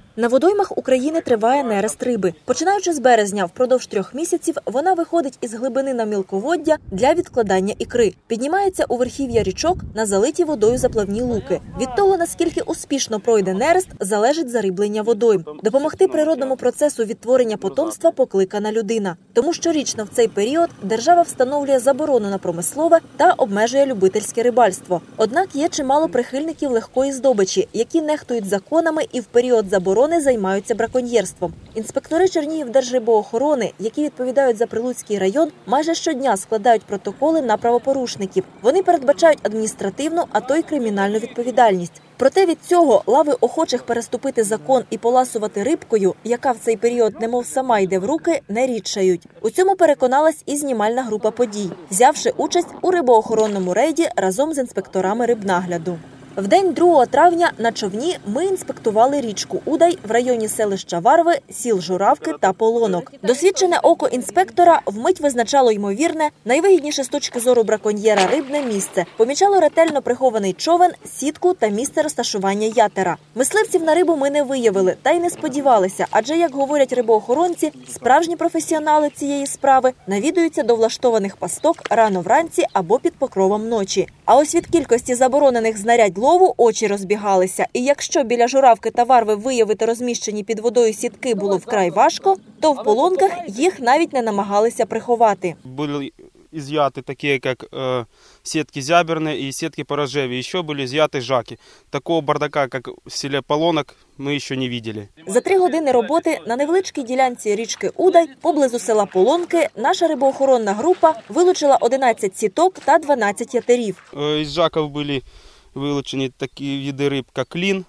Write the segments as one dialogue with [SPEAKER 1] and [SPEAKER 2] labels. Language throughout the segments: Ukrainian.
[SPEAKER 1] На водоймах України триває нерест риби. Починаючи з березня, впродовж 3 місяців вона виходить із глибини на мілководдя для відкладання ікри. Піднімається у верхів'я річок на залиті водою заплавні луки. Від того, наскільки успішно пройде нерест, залежить зариблення водойм. Допомогти природному процесу відтворення потомства покликана людина. Тому щорічно в цей період держава встановлює заборону на промислове та обмежує любительське рибальство. Однак є чимало прихильників легкої здобичі, які нехтують законами і в період заборони займаються браконьєрством. Інспектори Чернігівдержрибоохорони, які відповідають за Прилуцький район, майже щодня складають протоколи на правопорушників. Вони передбачають адміністративну, а то й кримінальну відповідальність. Проте від цього лави охочих переступити закон і поласувати рибкою, яка в цей період немов сама йде в руки, не рідшають. У цьому переконалась і знімальна група подій, взявши участь у рибоохоронному рейді разом з інспекторами рибнагляду. В день 2 травня на човні ми інспектували річку Удай в районі селища Варви, сіл Журавки та Полонок. Досвідчене око інспектора вмить визначало ймовірне, найвигідніше з точки зору браконьєра рибне місце. Помічало ретельно прихований човен, сітку та місце розташування ятера. Мисливців на рибу ми не виявили, та й не сподівалися, адже, як говорять рибоохоронці, справжні професіонали цієї справи навідуються до влаштованих пасток рано вранці або під покровом ночі. А ось від кількості заборонених знарядь лову очі розбігалися. І якщо біля Журавки та Варви виявити розміщені під водою сітки було вкрай важко, то в Полонках їх навіть не намагалися приховати.
[SPEAKER 2] Були изъяты такие, как сетки зяберные и сетки по рожеве. Еще были изъяты жаки. Такого бардака, как в селе Полонок, ми ще не бачили.
[SPEAKER 1] За 3 години роботи на невеличкій ділянці річки Удай, поблизу села Полонки, наша рибоохоронна група вилучила 11 сіток та 12 ятерів.
[SPEAKER 2] Із жаків були вилучені такі види риб, як лін.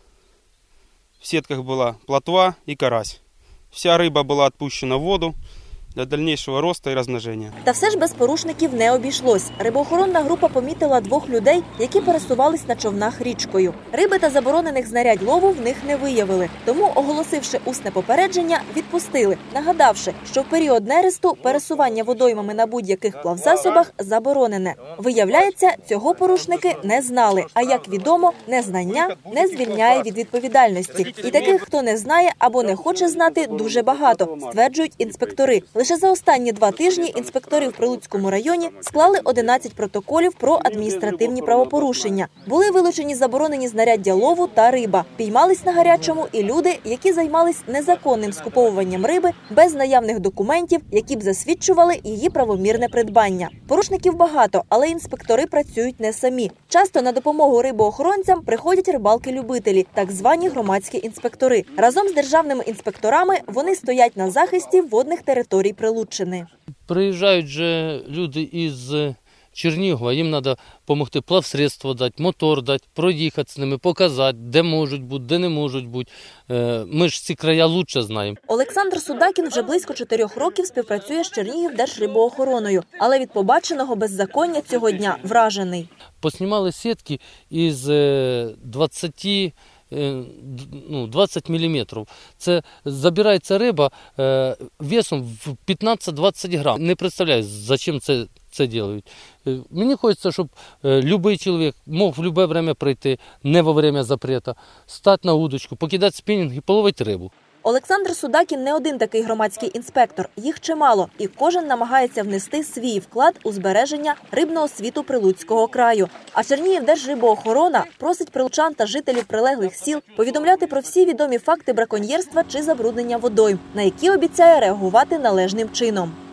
[SPEAKER 2] В сітках була плотва і карась. Вся риба була відпущена в воду для дальнейшего росту і розмноження.
[SPEAKER 1] Та все ж без порушників не обійшлось. Рибоохоронна група помітила 2 людей, які пересувались на човнах річкою. Риби та заборонених знарядь лову в них не виявили. Тому, оголосивши усне попередження, відпустили, нагадавши, що в період нересту пересування водоймами на будь-яких плавзасобах заборонене. Виявляється, цього порушники не знали. А як відомо, незнання не звільняє від відповідальності. І таких, хто не знає або не хоче знати, дуже багато, стверджують інспектори. Лише за останні 2 тижні інспектори в Прилуцькому районі склали 11 протоколів про адміністративні правопорушення. Були вилучені заборонені знаряддя лову та риба. Піймались на гарячому і люди, які займались незаконним скуповуванням риби без наявних документів, які б засвідчували її правомірне придбання. Порушників багато, але інспектори працюють не самі. Часто на допомогу рибоохоронцям приходять рибалки-любителі, так звані громадські інспектори. Разом з державними інспекторами вони стоять на захисті водних територій Прилуччини.
[SPEAKER 3] Приїжджають же люди із Чернігова, їм треба допомогти плавсредство дати, мотор дати, проїхати з ними, показати, де можуть бути, де не можуть бути. Ми ж ці края краще знаємо.
[SPEAKER 1] Олександр Судакін вже близько 4 років співпрацює з Чернігівдержрибоохороною, але від побаченого беззаконня цього дня вражений.
[SPEAKER 3] Поснімали сітки із 20 міліметрів. Це забирається риба весом в 15-20 грам. Не представляю, зачем це роблять. Мені хочеться, щоб будь-який чоловік мог в будь-яке час прийти, не во время запрету, стати на удочку, покидати спінінг і половити рибу.
[SPEAKER 1] Олександр Судакін не один такий громадський інспектор. Їх чимало, і кожен намагається внести свій вклад у збереження рибного світу Прилуцького краю. А Чернігівдержрибоохорона просить прилучан та жителів прилеглих сіл повідомляти про всі відомі факти браконьєрства чи забруднення водойм, на які обіцяє реагувати належним чином.